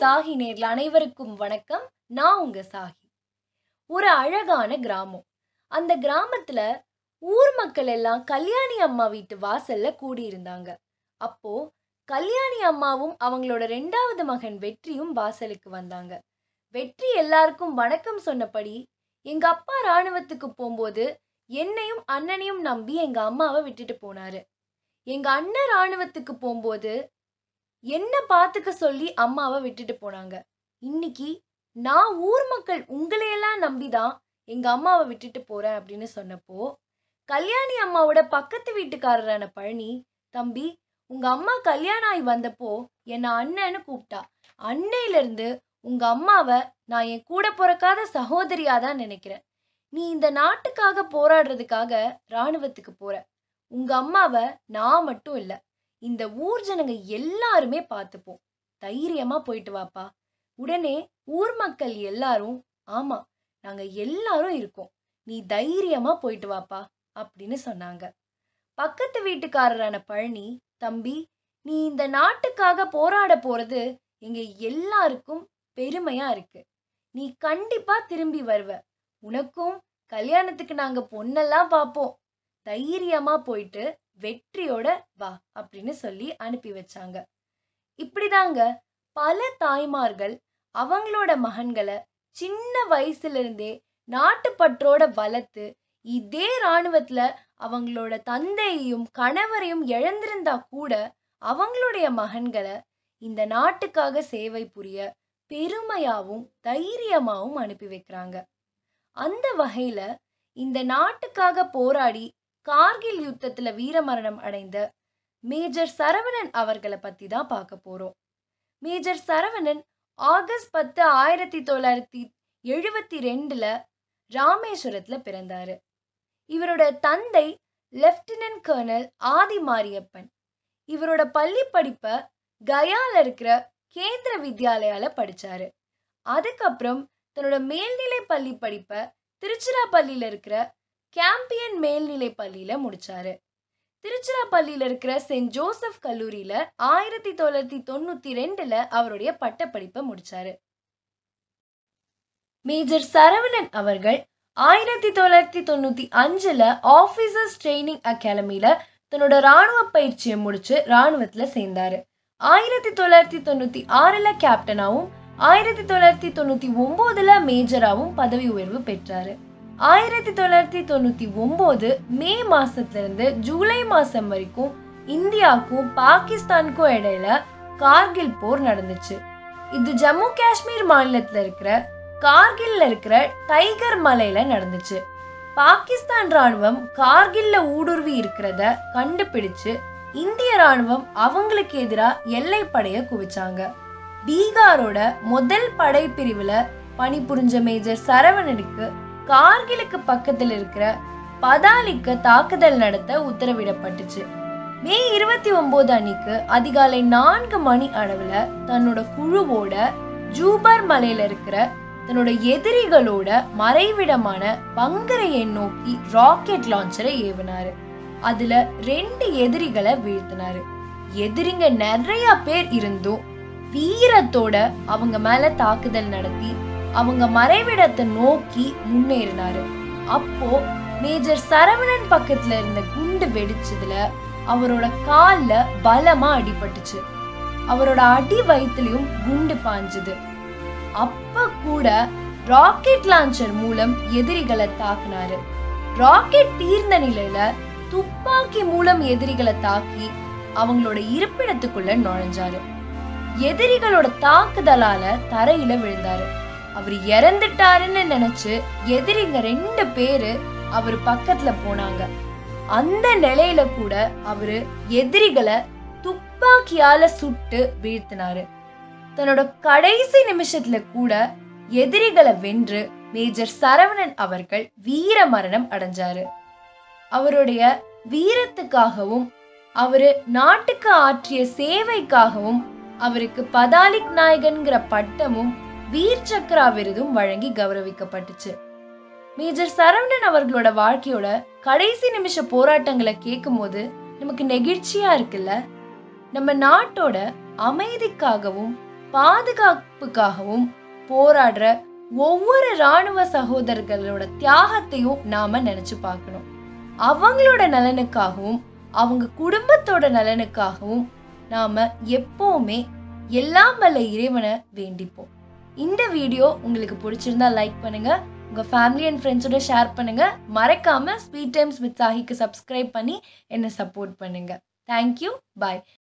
சாஹி நேயர்கள் அனைவருக்கும் வணக்கம். நான் உங்க சாஹி. ஒரு அழகான கிராமம். அந்த கிராமத்துல ஊர் மக்கள் எல்லாம் கல்யாணி அம்மா வீட்டு வாசல்ல கூடியிருந்தாங்க. அப்போ கல்யாணி அம்மாவும் அவங்களோட 2வது மகன் வெற்றியும் வாசலுக்கு வந்தாங்க. வெற்றி எல்லாருக்கும் வணக்கம் சொன்னபடி, எங்க அப்பா ராணுவத்துக்கு போம்போது என்னையும் அண்ணனையும் நம்பி எங்க அம்மாவை விட்டுட்டு போனாரு. எங்க அண்ணன் ராணுவத்துக்கு போம்போது என்ன பாத்துக்க சொல்லி அம்மாவை விட்டுட்டு போனாங்க. இன்னைக்கு நான் ஊர் மக்கள் உங்களையெல்லாம் நம்பிதான் எங்க அம்மாவை விட்டுட்டு போறேன் அப்படின்னு சொன்னப்போ, கல்யாணி அம்மாவோட பக்கத்து வீட்டுக்காரரான பழனி, தம்பி உங்க அம்மா கல்யாணம் ஆகி வந்தப்போ என்ன அண்ணன்னு கூப்பிட்டா. அன்னையில இருந்து உங்க அம்மாவை நான் என் கூட பிறக்காத சகோதரியா தான் நினைக்கிறேன். நீ இந்த நாட்டுக்காக போராடுறதுக்காக ராணுவத்துக்கு போற. உங்க அம்மாவை நான் மட்டும் இல்ல, இந்த ஊர் ஜனங்க எல்லாருமே பார்த்துப்போம். தைரியமா போயிட்டு வாப்பா. உடனே ஊர் மக்கள் எல்லாரும், ஆமா நாங்க எல்லாரும் இருக்கோம், நீ தைரியமா போயிட்டு வாப்பா அப்படின்னு சொன்னாங்க. பக்கத்து வீட்டுக்காரரான பழனி, தம்பி நீ இந்த நாட்டுக்காக போராட போறது எங்க எல்லாருக்கும் பெருமையா இருக்கு. நீ கண்டிப்பா திரும்பி வருவ. உனக்கும் கல்யாணத்துக்கு நாங்க பொண்ணெல்லாம் பார்ப்போம். தைரியமா போயிட்டு வெற்றியோட வா அப்படின்னு சொல்லி அனுப்பி வச்சாங்க. இப்படிதாங்க பல தாய்மார்கள் அவங்களோட மகன்களை சின்ன வயசுல இருந்தே நாட்டுப்பற்றோட வளர்த்து, இதே ராணுவத்துல அவங்களோட தந்தையையும் கணவரையும் இழந்திருந்தா கூட அவங்களுடைய மகன்களை இந்த நாட்டுக்காக சேவை புரிய பெருமையாவும் தைரியமாவும் அனுப்பி வைக்கிறாங்க. அந்த வகையில இந்த நாட்டுக்காக போராடி கார்கில் யுத்தத்துல வீரமரணம் அடைந்த மேஜர் சரவணன் அவர்களை பத்தி தான் பார்க்க போறோம். மேஜர் சரவணன் ஆகஸ்ட் 10, 1972ல ராமேஸ்வரத்துல பிறந்தாரு. இவரோட தந்தை லெப்டினன்ட் கர்னல் ஆதி மாரியப்பன். இவரோட பள்ளி படிப்பை கயால இருக்கிற கேந்திர வித்யாலயால படிச்சாரு. அதுக்கப்புறம் தன்னோட மேல்நிலை பள்ளி படிப்பை திருச்சிராப்பள்ளியில இருக்கிற கேம்பியன் மேல்நிலை பள்ளியில முடிச்சாரு. திருச்சிராப்பள்ளியில இருக்கிற செயின்ட் ஜோசப் கல்லூரியில 1992ல அவருடைய பட்டப்படிப்பை முடிச்சாரு. மேஜர் சரவணன் அவர்கள் 1995ல ஆபீசர்ஸ் ட்ரைனிங் அகாடமியில தன்னோட ராணுவ பயிற்சியை முடிச்சு ராணுவத்துல சேர்ந்தாரு. 1996ல கேப்டனாவும் 1999ல மேஜராவும் பதவி உயர்வு பெற்றாரு. 1999 மே மாசத்துல இருந்து ஜூலை மாசம் வரைக்கும் இந்தியாவுக்கும் பாகிஸ்தானுக்கும் இடையில கார்கில் போர் நடந்துச்சு. இது ஜம்மு காஷ்மீர் மாநிலத்துல இருக்கிற கார்கில்ல இருக்கிற டைகர் மலையில நடந்துச்சு. பாகிஸ்தான் ராணுவம் கார்கில்ல ஊடுருவி இருக்கிறத கண்டுபிடிச்சு இந்திய ராணுவம் அவங்களுக்கு எதிராக எல்லை படைய குவிச்சாங்க. பீகாரோட முதல் படைப்பிரிவுல பணிபுரிஞ்ச மேஜர் சரவணனுக்கு கார்கிலுக்கு பக்கத்தில் இருக்கிற பதாலிக்கு தாக்குதல் நடத்த உத்தரவிடப்பட்டுச்சு. மே 29 அன்னைக்கு அதிகாலை 4 மணி அளவுல தன்னோட குழுவோட ஜூபர் மலையில இருக்கிற தன்னோட எதிரிகளோட மறைவிடமான பங்கரையை நோக்கி ராக்கெட் லான்ச்சரை ஏவினாரு. அதுல 2 எதிரிகளை வீழ்த்தினாரு. எதிரிங்க நிறைய பேர் இருந்தும் வீரத்தோட அவங்க மேல தாக்குதல் நடத்தி அவங்க மறைவிடத்தை நோக்கி முன்னேறினாரு. அப்போ மேஜர் சரவணன் பக்கத்துல இருந்த குண்டு வெடிச்சதுல அவரோட கால்ல பலமா அடிபட்டுச்சு. அவரோட அடி வயிற்றுலயும் குண்டு பாஞ்சுது. அப்ப கூட ராக்கெட் லான்ச்சர் மூலம் எதிரிகளை தாக்குனாரு. ராக்கெட் தீர்ந்த நிலையில துப்பாக்கி மூலம் எதிரிகளை தாக்கி அவங்களோட இருப்பிடத்துக்குள்ள நுழைஞ்சாரு. எதிரிகளோட தாக்குதலால தரையில விழுந்தாரு. அவர் இறந்துட்டாருன்னு நினைச்சு எதிரிங்க 2 பேரு அவர் பக்கத்துல போனாங்க. அந்த நிலையில கூட அவரு எதிரிகளை துப்பாக்கியால சுட்டு வீழ்த்தினாரு. தன்னோட கடைசி நிமிஷத்துல கூட எதிரிகளை வென்று மேஜர் சரவணன் அவர்கள் வீர மரணம் அடைஞ்சாரு. அவருடைய வீரத்துக்காகவும் அவரு நாட்டுக்கு ஆற்றிய சேவைக்காகவும் அவருக்கு பதாலிக் நாயகன்கிற பட்டமும் வீர் சக்ரா விருதும் வழங்கி கௌரவிக்கப்பட்டுச்சு. மேஜர் சரவணன் அவர்களோட வாழ்க்கையோட கடைசி நிமிஷ போராட்டங்களை கேட்கும் போது நமக்கு நெகிழ்ச்சியா இருக்குல்ல. நம்ம நாட்டோட அமைதிக்காகவும் பாதுகாப்புக்காகவும் போராடுற ஒவ்வொரு ராணுவ சகோதரர்களோட தியாகத்தையும் நாம நினைச்சு பார்க்கணும். அவங்களோட நலனுக்காகவும் அவங்க குடும்பத்தோட நலனுக்காகவும் நாம எப்பவுமே எல்லாம் வல்ல இறைவனை வேண்டிப்போம். இந்த வீடியோ உங்களுக்கு பிடிச்சிருந்தா லைக் பண்ணுங்க, உங்க ஃபேமிலி அண்ட் ஃப்ரெண்ட்ஸோட ஷேர் பண்ணுங்க. மறக்காம ஸ்வீட் டைம்ஸ் வித் சாஹிக்கு சப்ஸ்கிரைப் பண்ணி என்னை சப்போர்ட் பண்ணுங்க. தேங்க்யூ. பாய்.